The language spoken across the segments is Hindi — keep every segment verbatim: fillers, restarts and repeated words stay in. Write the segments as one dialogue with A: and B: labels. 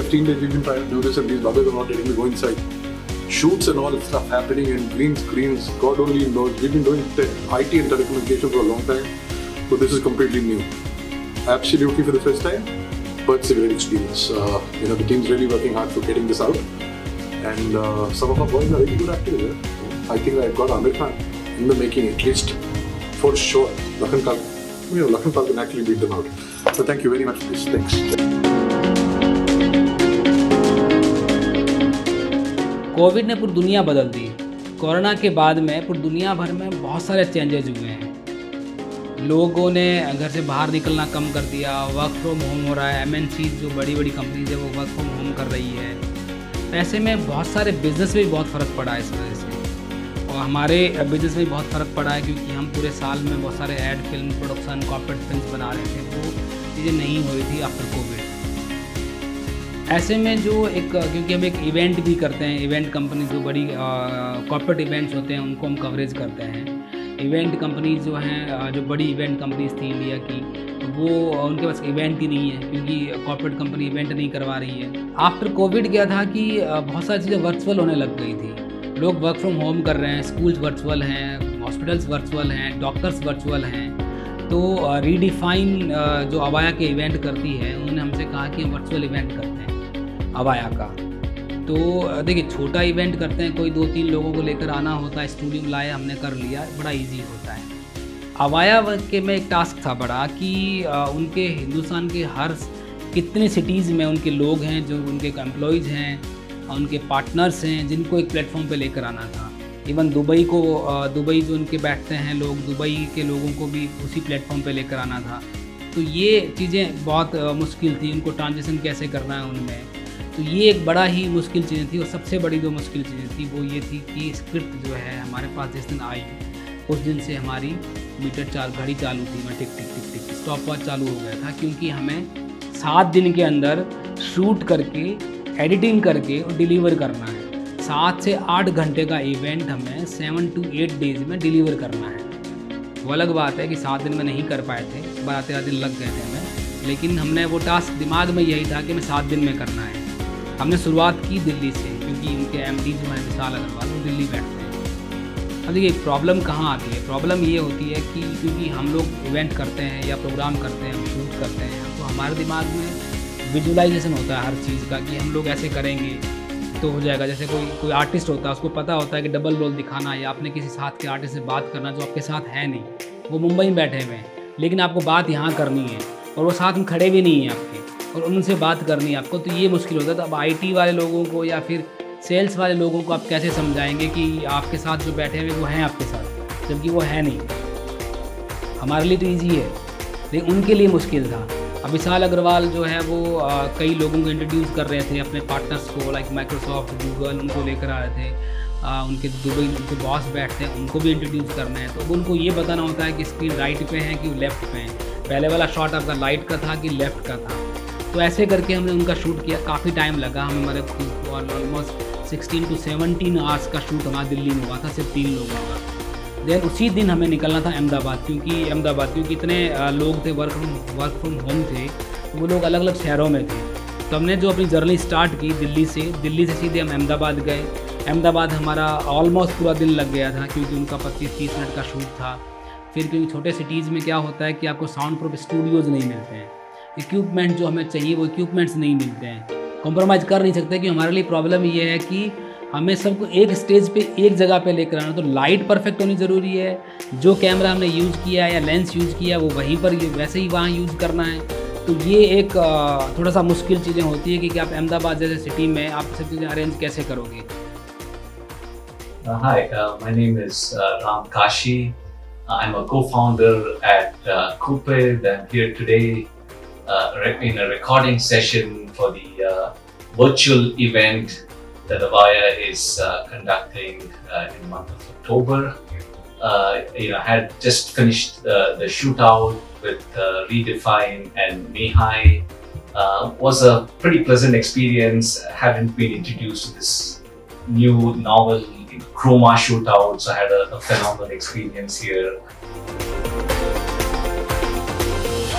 A: fifteen days we've been trying to do this and these buggers are not letting me go inside. Shoots and all stuff happening and green screens, God only knows. We've been doing I T and telecommunication for a long time, but this is completely new. Absolutely for the first time, but it's a great experience. Uh, you know, the team's really working hard for getting this out, and uh, some of our boys are really good actors. Eh? I think I've got Amir Khan in the making, at least for sure. Lakhan Kal, you know, Lakhan Kal can actually beat them out. So thank you very much for this. Thanks.
B: Covid ने पूरी दुनिया बदल दी। कोरोना के बाद में पूरी दुनिया भर में बहुत सारे चेंजेस हुए हैं। लोगों ने घर से बाहर निकलना कम कर दिया, वर्क फ्रॉम होम हो रहा है। एम एन सी जो बड़ी बड़ी कंपनीज है वो वर्क फ्रॉम होम कर रही है। ऐसे में बहुत सारे बिज़नेस में भी बहुत फ़र्क पड़ा है इस वजह से, और हमारे बिज़नेस में भी बहुत फ़र्क पड़ा है क्योंकि हम पूरे साल में बहुत सारे ad film production corporate film बना रहे थे, वो चीज़ें नहीं हो रही थी आफ्टर कोविड। ऐसे में जो एक, क्योंकि हम एक इवेंट भी करते हैं, इवेंट कंपनी जो बड़ी कॉर्पोरेट इवेंट्स होते हैं उनको हम कवरेज करते हैं। इवेंट कंपनीज जो हैं, जो बड़ी इवेंट कंपनीज थी इंडिया की, वो उनके पास इवेंट ही नहीं है क्योंकि कॉर्पोरेट कंपनी इवेंट नहीं करवा रही है। आफ्टर कोविड क्या था कि बहुत सारी चीज़ें वर्चुअल होने लग गई थी। लोग वर्क फ्रॉम होम कर रहे हैं, स्कूल्स वर्चुअल हैं, हॉस्पिटल्स वर्चुअल हैं, डॉक्टर्स वर्चुअल हैं। तो रीडिफाइन जो अवाया के इवेंट करती है, उन्होंने हमसे कहा कि हम वर्चुअल इवेंट करते हैं अवाया का। तो देखिए, छोटा इवेंट करते हैं, कोई दो तीन लोगों को लेकर आना होता है, स्टूडियो में लाए, हमने कर लिया, बड़ा इजी होता है। अवाया के में एक टास्क था बड़ा कि उनके हिंदुस्तान के हर कितने सिटीज़ में उनके लोग हैं, जो उनके एम्प्लॉयज़ हैं, उनके पार्टनर्स हैं, जिनको एक प्लेटफॉर्म पे लेकर आना था। इवन दुबई को, दुबई जो उनके बैठते हैं लोग, दुबई के लोगों को भी उसी प्लेटफॉर्म पे लेकर आना था। तो ये चीज़ें बहुत मुश्किल थी, उनको ट्रांजिशन कैसे करना है उनमें। तो ये एक बड़ा ही मुश्किल चीज़ें थी। और सबसे बड़ी जो मुश्किल चीज़ें थी वो ये थी कि स्क्रिप्ट जो है हमारे पास जिस दिन आई, उस दिन से हमारी मीटर चार घड़ी चालू थी, मैं टिक टिक टिक टिक स्टॉप वॉच चालू हो गया था, क्योंकि हमें सात दिन के अंदर शूट करके, एडिटिंग करके और डिलीवर करना है। सात से आठ घंटे का इवेंट हमें सेवन टू एट डेज में डिलीवर करना है। वो अलग बात है कि सात दिन में नहीं कर पाए थे, बारह तेरह दिन लग गए थे हमें, लेकिन हमने वो टास्क, दिमाग में यही था कि हमें सात दिन में करना है। हमने शुरुआत की दिल्ली से, क्योंकि इनके एमडी जो है विशाल अग्रवाल, वो दिल्ली बैठते हैं। अब देखिए प्रॉब्लम कहाँ आती है। प्रॉब्लम ये होती है कि क्योंकि हम लोग इवेंट करते हैं या प्रोग्राम करते हैं, हम शूट करते हैं, तो हमारे दिमाग में विजुलाइजेशन होता है हर चीज़ का कि हम लोग ऐसे करेंगे तो हो जाएगा। जैसे कोई कोई आर्टिस्ट होता है, उसको पता होता है कि डबल रोल दिखाना, या आपने किसी साथ के आर्टिस्ट से बात करना जो आपके साथ है नहीं, वो मुंबई में बैठे हुए हैं, लेकिन आपको बात यहाँ करनी है और वो साथ में खड़े भी नहीं हैं आपके, और उनसे बात करनी है आपको। तो ये मुश्किल होता है। तो अब आईटी वाले लोगों को या फिर सेल्स वाले लोगों को आप कैसे समझाएंगे कि आपके साथ जो बैठे हुए वो हैं आपके साथ, जबकि वो है नहीं। हमारे लिए तो ईजी है, लेकिन उनके लिए मुश्किल था। अब विशाल अग्रवाल जो है वो आ, कई लोगों को इंट्रोड्यूस कर रहे थे, अपने पार्टनर्स को, लाइक माइक्रोसॉफ्ट, गूगल, उनको लेकर आ रहे थे। आ, उनके दुबई उनके बॉस बैठते हैं, उनको भी इंट्रोड्यूस करना है। तो उनको ये बताना होता है कि स्क्रीन राइट पे है कि लेफ़्ट पे है, पहले वाला शॉट आपका लाइट का था कि लेफ़्ट का था। तो ऐसे करके हमने उनका शूट किया, काफ़ी टाइम लगा हमें। हमारे almost sixteen to seventeen hours का शूट हमारा दिल्ली में हुआ था, सिर्फ तीन लोगों का। देन उसी दिन हमें निकलना था अहमदाबाद, क्योंकि अहमदाबाद क्योंकि इतने लोग थे, work from work from home थे, तो वो लोग अलग अलग शहरों में थे। तो हमने जो अपनी जर्नी स्टार्ट की दिल्ली से, दिल्ली से सीधे हम अहमदाबाद गए। अहमदाबाद हमारा ऑलमोस्ट पूरा दिन लग गया था, क्योंकि उनका पच्चीस तीस मिनट का शूट था। फिर क्योंकि छोटे सिटीज़ में क्या होता है कि आपको साउंड प्रूफ स्टूडियोज़ नहीं मिलते हैं, इक्विपमेंट जो हमें चाहिए वो इक्विपमेंट्स नहीं मिलते हैं, कॉम्प्रोमाइज़ कर नहीं सकते। कि हमारे लिए प्रॉब्लम ये है कि हमें सबको एक स्टेज पे, एक जगह पे लेकर आना। तो लाइट परफेक्ट होनी ज़रूरी है, जो कैमरा हमने यूज़ किया है या लेंस यूज़ किया है वो वहीं पर वैसे ही वहाँ यूज़ करना है। तो ये एक थोड़ा सा मुश्किल चीज़ें होती है कि, कि आप अहमदाबाद जैसे सिटी में आप सब चीज़ें अरेंज कैसे करोगे।
C: Uh, hi, uh, my name is uh, Ram Kashi. Uh, I'm a co-founder at uh, Cupid. I'm here today uh, in a recording session for the uh, virtual event that Avaya is uh, conducting uh, in the month of October. Uh, you know, I had just finished uh, the shootout with uh, Redefine and Mihai. Uh, was a pretty pleasant experience. I hadn't been introduced to this new novel Chroma shootout, so I had a, a phenomenal experience here.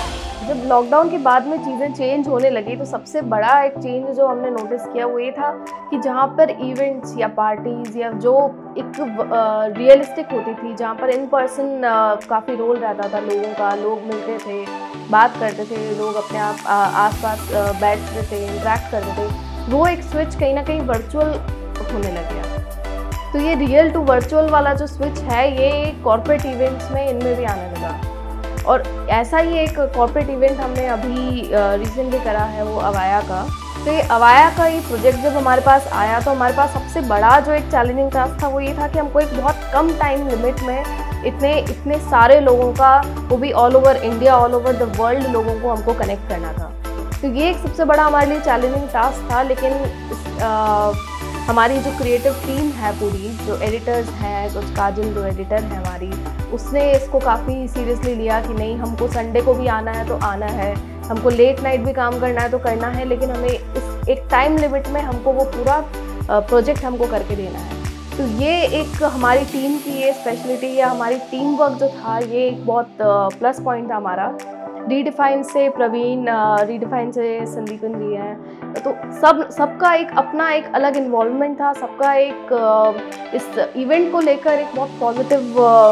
D: जब लॉकडाउन के बाद में चीज़ें चेंज होने लगी तो सबसे बड़ा एक चेंज जो हमने नोटिस किया वो ये था कि जहाँ पर इवेंट्स या पार्टीज़ या जो एक रियलिस्टिक होती थी, जहाँ पर इन पर्सन काफ़ी रोल रहता था लोगों का, लोग मिलते थे, बात करते थे, लोग अपने आप आस पास बैठते थे, इंटरेक्ट करते थे, वो एक स्विच कहीं ना कहीं वर्चुअल होने लग गया। तो ये रियल टू वर्चुअल वाला जो स्विच है ये कॉर्पोरेट इवेंट्स में इनमें भी आने लगा। और ऐसा ही एक कॉर्पोरेट इवेंट हमने अभी रिसेंटली करा है, वो अवाया का। तो ये अवाया का ये प्रोजेक्ट जब हमारे पास आया तो हमारे पास सबसे बड़ा जो एक चैलेंजिंग टास्क था वो ये था कि हमको एक बहुत कम टाइम लिमिट में इतने इतने सारे लोगों का, वो भी all over India, all over the world लोगों को हमको कनेक्ट करना था। तो ये एक सबसे बड़ा हमारे लिए चैलेंजिंग टास्क था। लेकिन इस, आ, हमारी जो क्रिएटिव टीम है पूरी, जो एडिटर्स हैं, कुछ काजल जो एडिटर है हमारी, उसने इसको काफ़ी सीरियसली लिया कि नहीं, हमको संडे को भी आना है तो आना है, हमको लेट नाइट भी काम करना है तो करना है, लेकिन हमें इस एक टाइम लिमिट में हमको वो पूरा प्रोजेक्ट हमको करके देना है। तो ये एक हमारी टीम की ये स्पेशलिटी या हमारी टीम वर्क जो था ये एक बहुत प्लस पॉइंट था हमारा। रीडिफाइन से प्रवीण, रीडिफाइन से संदीपन जी हैं, तो सब सबका एक अपना एक अलग इन्वॉल्वमेंट था, सबका एक इस इवेंट को लेकर एक बहुत पॉजिटिव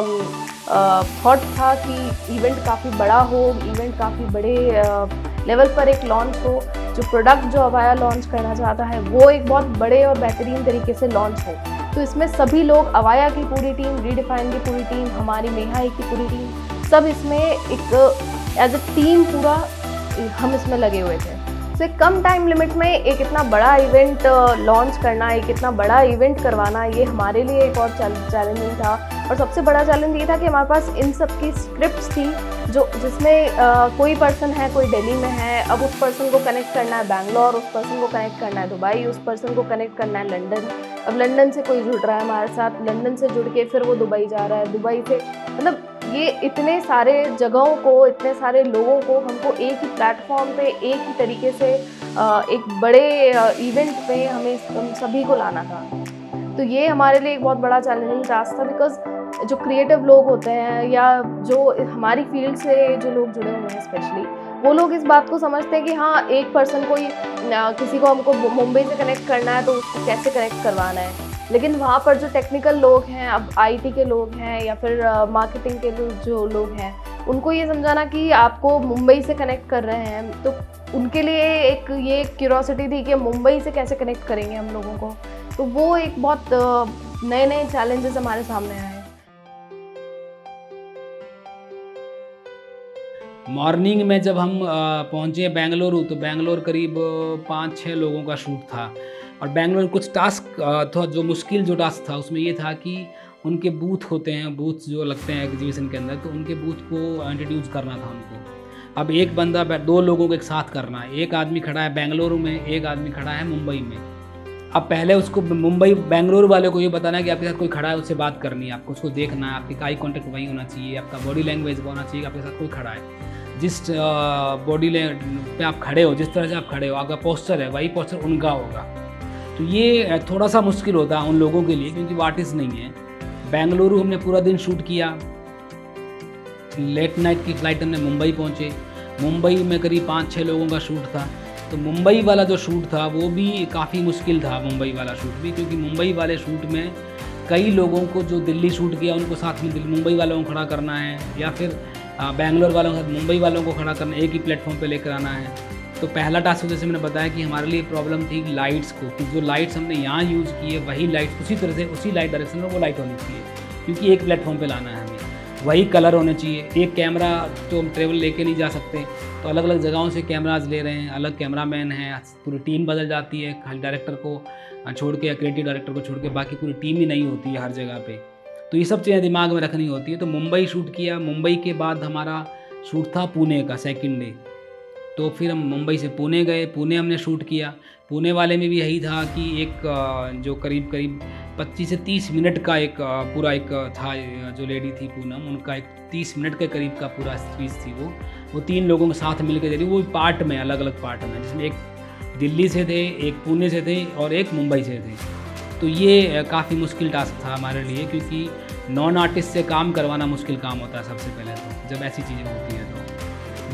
D: थॉट था कि इवेंट काफ़ी बड़ा हो, इवेंट काफ़ी बड़े लेवल पर एक लॉन्च हो, जो प्रोडक्ट जो अवाया लॉन्च करना चाहता है वो एक बहुत बड़े और बेहतरीन तरीके से लॉन्च हो। तो इसमें सभी लोग, अवाया की पूरी टीम, रीडिफाइन की पूरी टीम, हमारी नेहा की पूरी टीम, सब इसमें एक एज ए टीम पूरा हम इसमें लगे हुए थे। तो एक कम टाइम लिमिट में एक इतना बड़ा इवेंट लॉन्च करना, एक इतना बड़ा इवेंट करवाना, ये हमारे लिए एक और चैलेंजिंग था। और सबसे बड़ा चैलेंज ये था कि हमारे पास इन सब की स्क्रिप्ट्स थी, जो जिसमें uh, कोई पर्सन है, कोई दिल्ली में है, अब उस पर्सन को कनेक्ट करना है बैंगलोर, उस पर्सन को कनेक्ट करना है दुबई, उस पर्सन को कनेक्ट करना है लंदन, अब लंदन से कोई जुड़ रहा है हमारे साथ, लंदन से जुड़ के फिर वो दुबई जा रहा है, दुबई से, मतलब ये इतने सारे जगहों को, इतने सारे लोगों को हमको एक ही प्लेटफॉर्म पे, एक ही तरीके से एक बड़े इवेंट पे हमें हम सभी को लाना था। तो ये हमारे लिए एक बहुत बड़ा चैलेंजिंग टास्क था, बिकॉज जो क्रिएटिव लोग होते हैं या जो हमारी फील्ड से जो लोग जुड़े हुए हैं स्पेशली, वो लोग इस बात को समझते हैं कि हाँ, एक पर्सन को ही, किसी को हमको मुंबई से कनेक्ट करना है तो उसको कैसे कनेक्ट करवाना है। लेकिन वहाँ पर जो टेक्निकल लोग हैं, अब आईटी के लोग हैं या फिर मार्केटिंग के जो लोग हैं, उनको ये समझाना कि आपको मुंबई से कनेक्ट कर रहे हैं, तो उनके लिए एक ये क्यूरोसिटी थी कि मुंबई से कैसे कनेक्ट करेंगे हम लोगों को। तो वो एक बहुत नए नए चैलेंजेस हमारे सामने आए।
B: मॉर्निंग में जब हम पहुँचे बेंगलुरु, तो बेंगलोर करीब पाँच छः लोगों का शूट था। और बेंगलोर में कुछ टास्क था, जो मुश्किल जो टास्क था उसमें ये था कि उनके बूथ होते हैं, बूथ जो लगते हैं एग्जीबिशन के अंदर, तो उनके बूथ को इंट्रोड्यूस करना था उनको। अब एक बंदा, दो लोगों को एक साथ करना है, एक आदमी खड़ा है बेंगलुरु में, एक आदमी खड़ा है मुंबई में। अब पहले उसको मुंबई बेंगलुरु वाले को ये बताना है कि आपके साथ कोई खड़ा है, उससे बात करनी है, आपको उसको देखना है, आपकी आई कॉन्टैक्ट वही होना चाहिए, आपका बॉडी लैंग्वेज होना चाहिए, आपके साथ कोई खड़ा है, जिस बॉडी पे आप खड़े हो, जिस तरह से आप खड़े हो, आपका पोस्चर है वही पोस्चर उनका होगा। तो ये थोड़ा सा मुश्किल होता है उन लोगों के लिए, क्योंकि वो आर्टिस्ट नहीं है। बेंगलुरु हमने पूरा दिन शूट किया, लेट नाइट की फ़्लाइट हमने मुंबई पहुँचे। मुंबई में करीब पाँच छः लोगों का शूट था। तो मुंबई वाला जो शूट था वो भी काफ़ी मुश्किल था, मुंबई वाला शूट भी, क्योंकि मुंबई वाले शूट में कई लोगों को जो दिल्ली शूट किया उनको साथ में मुंबई वालों को खड़ा करना है, या फिर बेंगलोर वालों के साथ मुंबई वालों को खड़ा करना, एक ही प्लेटफॉर्म पे लेकर आना है। तो पहला टास्क जैसे मैंने बताया कि हमारे लिए प्रॉब्लम थी लाइट्स को, कि जो लाइट्स हमने यहाँ यूज़ की है वही लाइट्स उसी तरह से उसी लाइट डायरेक्शन में वो लाइट होनी चाहिए, क्योंकि एक प्लेटफॉर्म पे लाना है हमें, वही कलर होने चाहिए। एक कैमरा तो हम ट्रेवल लेके नहीं जा सकते, तो अलग अलग जगहों से कैमराज ले रहे हैं, अलग कैमरामैन हैं, पूरी टीम बदल जाती है, खाली डायरेक्टर को छोड़ के या क्रिएटिव डायरेक्टर को छोड़ के बाकी पूरी टीम ही नहीं होती है हर जगह पे। तो ये सब चीज़ें दिमाग में रखनी होती है। तो मुंबई शूट किया, मुंबई के बाद हमारा शूट था पुणे का सेकंड डे, तो फिर हम मुंबई से पुणे गए, पुणे हमने शूट किया। पुणे वाले में भी यही था कि एक जो करीब करीब पच्चीस से तीस मिनट का एक पूरा एक था, जो लेडी थी पूनम, उनका एक तीस मिनट के करीब का पूरा स्पीच थी, वो वो तीन लोगों के साथ मिलकर दे रही, वो पार्ट में अलग अलग पार्ट में, जिसमें एक दिल्ली से थे, एक पुणे से थे और एक मुंबई से थे। तो ये काफ़ी मुश्किल टास्क था हमारे लिए, क्योंकि नॉन आर्टिस्ट से काम करवाना मुश्किल काम होता है सबसे पहले तो, जब ऐसी चीज़ें होती हैं तो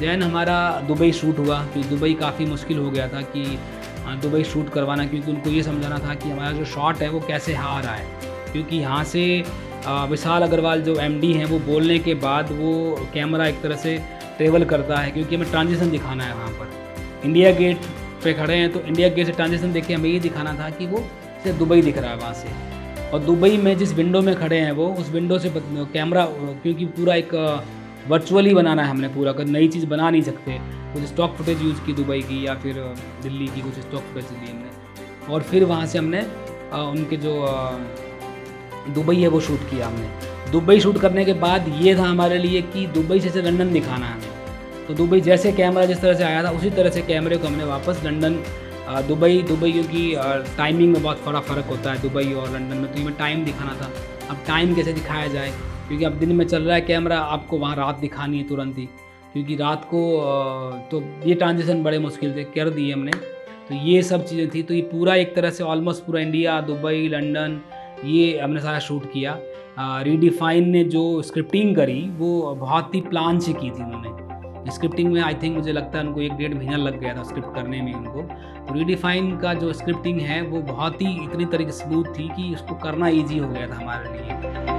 B: दैन हमारा दुबई शूट हुआ, क्योंकि दुबई काफ़ी मुश्किल हो गया था कि दुबई शूट करवाना, क्योंकि उनको ये समझाना था कि हमारा जो शॉट है वो कैसे आ रहा है, क्योंकि यहाँ से विशाल अग्रवाल जो एमडी हैं वो बोलने के बाद वो कैमरा एक तरह से ट्रेवल करता है, क्योंकि हमें ट्रांजिशन दिखाना है। वहाँ पर इंडिया गेट पे खड़े हैं तो इंडिया गेट से ट्रांजिशन देख के हमें ये दिखाना था कि वो सिर्फ दुबई दिख रहा है वहाँ से, और दुबई में जिस विंडो में खड़े हैं वो उस विंडो से कैमरा, क्योंकि पूरा एक वर्चुअली बनाना है हमने पूरा, कर नई चीज़ बना नहीं सकते, कुछ स्टॉक फुटेज यूज़ की दुबई की या फिर दिल्ली की कुछ स्टॉक फुटेज ली हमने, और फिर वहाँ से हमने उनके जो दुबई है वो शूट किया हमने। दुबई शूट करने के बाद ये था हमारे लिए कि दुबई से लंदन दिखाना है, तो दुबई जैसे कैमरा जिस तरह से आया था उसी तरह से कैमरे को हमने वापस लंदन दुबई दुबई क्योंकि टाइमिंग में बहुत बड़ा फ़र्क होता है दुबई और लंदन में, तो हमें टाइम दिखाना था। अब टाइम कैसे दिखाया जाए, क्योंकि अब दिन में चल रहा है कैमरा, आपको वहाँ रात दिखानी है तुरंत ही, क्योंकि रात को तो ये ट्रांजिशन बड़े मुश्किल से कर दिए हमने। तो ये सब चीज़ें थी, तो ये पूरा एक तरह से ऑलमोस्ट पूरा इंडिया, दुबई, लंदन, ये हमने सारा शूट किया। रीडिफाइन ने जो स्क्रिप्टिंग करी वो बहुत ही प्लान से की थी उन्होंने। स्क्रिप्टिंग में आई थिंक मुझे लगता है उनको एक डेढ़ महीना लग गया था स्क्रिप्ट करने में उनको। तो रीडिफाइन का जो स्क्रिप्टिंग है वो बहुत ही इतनी तरीके से स्मूथ थी कि उसको करना ईजी हो गया था हमारे लिए।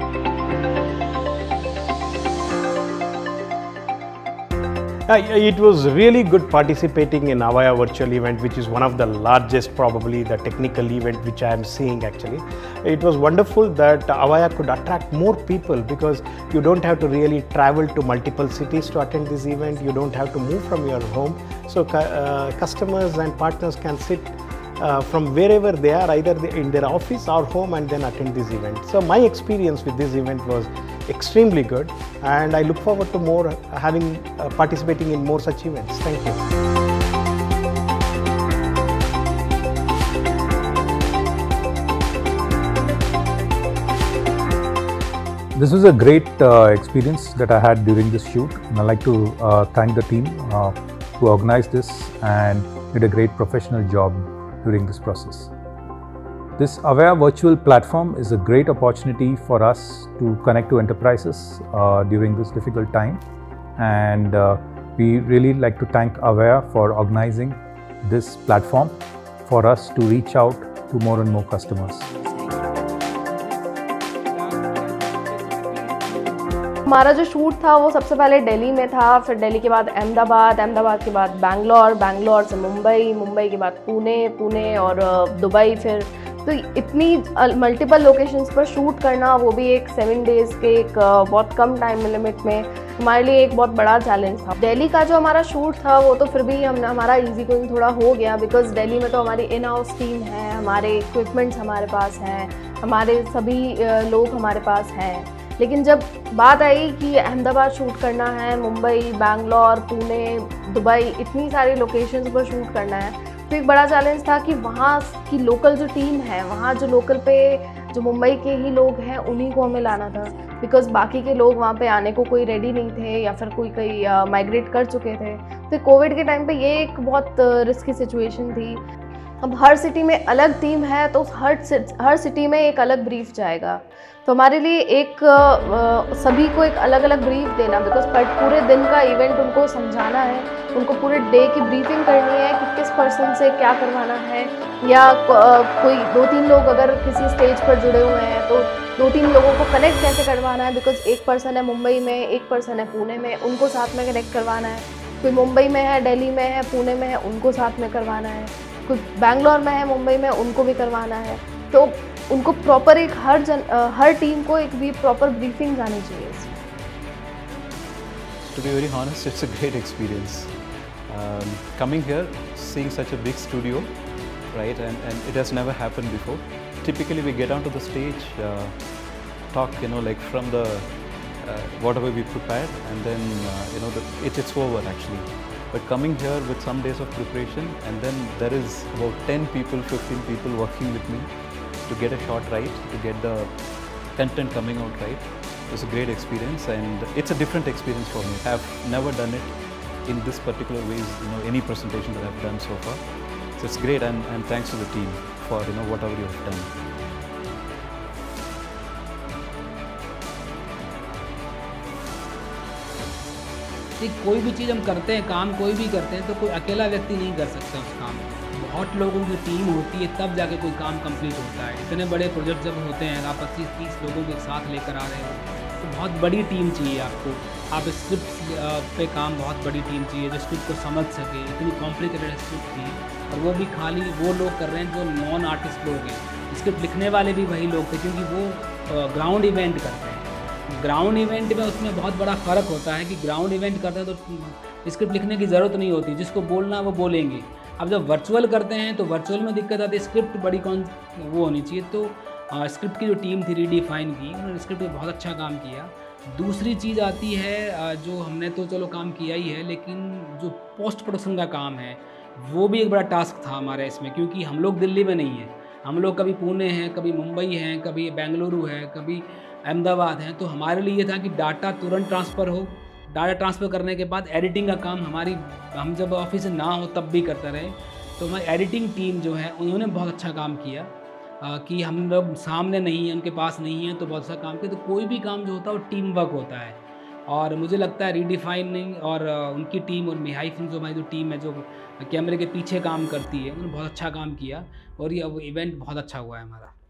E: Uh, it was really good participating in Avaya virtual event, which is one of the largest, probably the technical event which I am seeing actually. It was wonderful that Avaya could attract more people because you don't have to really travel to multiple cities to attend this event. You don't have to move from your home. So uh, customers and partners can sit uh, from wherever they are, either in their office or home, and then attend this event. So my experience with this event was extremely good, and I look forward to more uh, having uh, participating in more such events. Thank you.
F: This was a great uh, experience that I had during this shoot, and I'd like to uh, thank the team uh, who organized this and did a great professional job during this process. This Avaya virtual platform is a great opportunity for us to connect to enterprises uh, during this difficult time, and uh, we really like to thank Avaya for organizing this platform for us to reach out to more and more customers.
D: हमारा जो शूट था वो सबसे पहले दिल्ली में था, फिर दिल्ली के बाद अहमदाबाद, अहमदाबाद के बाद बैंगलोर, बैंगलोर से मुंबई, मुंबई के बाद पुणे, पुणे और दुबई। फिर तो इतनी मल्टीपल लोकेशंस पर शूट करना, वो भी एक सेवन डेज़ के एक बहुत कम टाइम लिमिट में, हमारे लिए एक बहुत बड़ा चैलेंज था। दिल्ली का जो हमारा शूट था वो तो फिर भी हमने हमारा इजी गोइंग थोड़ा हो गया, बिकॉज दिल्ली में तो हमारी इन हाउस टीम है, हमारे इक्विपमेंट्स हमारे पास हैं, हमारे सभी लोग हमारे पास हैं। लेकिन जब बात आई कि अहमदाबाद शूट करना है, मुंबई, बैंगलोर, पुणे, दुबई, इतनी सारी लोकेशंस पर शूट करना है, तो एक बड़ा चैलेंज था कि वहाँ की लोकल जो टीम है, वहाँ जो लोकल पे जो मुंबई के ही लोग हैं उन्हीं को हमें लाना था, बिकॉज बाकी के लोग वहाँ पे आने को कोई रेडी नहीं थे या फिर कोई कई माइग्रेट कर चुके थे। तो कोविड के टाइम पे ये एक बहुत रिस्की सिचुएशन थी। अब हर सिटी में अलग टीम है, तो हर हर सिटी में एक अलग ब्रीफ जाएगा, तो हमारे लिए एक आ, सभी को एक अलग अलग ब्रीफ देना, बिकॉज पूरे दिन का इवेंट उनको समझाना है, उनको पूरे डे की ब्रीफिंग करनी है कि किस पर्सन से क्या करवाना है, या कोई दो तीन लोग अगर किसी स्टेज पर जुड़े हुए हैं तो दो तीन लोगों को कनेक्ट कैसे करवाना है, बिकॉज एक पर्सन है मुंबई में, एक पर्सन है पुणे में, उनको साथ में कनेक्ट करवाना है। कोई मुंबई में है, दिल्ली में है, पुणे में है, उनको साथ में करवाना है। कोई बैंगलोर में है, मुंबई में, उनको भी करवाना है। तो उनको प्रॉपर एक हर जन हर टीम को एक भी प्रॉपर ब्रीफिंग जानी चाहिए।
G: To be very honest, it's a great experience. Um, coming here, seeing such a big studio, right, and, and it has never happened before. Typically, we get onto the stage, uh, talk, you know, like from the uh, whatever we prepared, and then uh, you know, the, it, it's over actually. But coming here with some days of preparation, and then there is about ten people, fifteen people working with me to get a shot right, to get the content coming out right. It's a great experience, and it's a different experience for me. I've never done it in this particular ways, you know, any presentation that I've done so far. So it's great, and, and thanks to the team for, you know, whatever you have done.
B: कि कोई भी चीज़ हम करते हैं, काम कोई भी करते हैं तो कोई अकेला व्यक्ति नहीं कर सकता उस काम को। बहुत लोगों की टीम होती है तब जाके कोई काम कंप्लीट होता है। इतने बड़े प्रोजेक्ट जब होते हैं, आप पच्चीस तीस लोगों के साथ लेकर आ रहे हो तो बहुत बड़ी टीम चाहिए आपको। आप स्क्रिप्ट पे काम बहुत बड़ी टीम चाहिए जो स्क्रिप्ट को समझ सके। इतनी कॉम्प्लिकेटेड स्क्रिप्ट थी और वो भी खाली वो लोग कर रहे हैं जो नॉन आर्टिस्ट लोग हैं। स्क्रिप्ट लिखने वाले भी वही लोग थे क्योंकि वो ग्राउंड इवेंट करते हैं। ग्राउंड इवेंट में उसमें बहुत बड़ा फ़र्क होता है कि ग्राउंड इवेंट करते हैं तो स्क्रिप्ट लिखने की ज़रूरत नहीं होती, जिसको बोलना वो बोलेंगे। अब जब वर्चुअल करते हैं तो वर्चुअल में दिक्कत आती है, स्क्रिप्ट बड़ी कौन वो होनी चाहिए। तो स्क्रिप्ट की जो टीम थी रीडिफाइन की, उन्होंने स्क्रिप्ट में बहुत अच्छा काम किया। दूसरी चीज़ आती है जो हमने तो चलो काम किया ही है, लेकिन जो पोस्ट प्रोडक्शन का काम है वो भी एक बड़ा टास्क था हमारे इसमें, क्योंकि हम लोग दिल्ली में नहीं हैं, हम लोग कभी पुणे हैं, कभी मुंबई हैं, कभी बेंगलुरु है, कभी अहमदाबाद हैं। तो हमारे लिए ये था कि डाटा तुरंत ट्रांसफ़र हो, डाटा ट्रांसफ़र करने के बाद एडिटिंग का काम हमारी हम जब ऑफिस ना हो तब भी करते रहे। तो हमारी एडिटिंग टीम जो है उन्होंने बहुत अच्छा काम किया आ, कि हम लोग सामने नहीं हैं, उनके पास नहीं हैं तो बहुत अच्छा काम किया। तो कोई भी काम जो होता है वो टीम वर्क होता है और मुझे लगता है रीडिफाइनिंग और उनकी टीम और मिहाई फिल्म जो हमारी जो टीम है जो कैमरे के पीछे काम करती है उन्होंने बहुत अच्छा काम किया और ये इवेंट बहुत अच्छा हुआ है हमारा।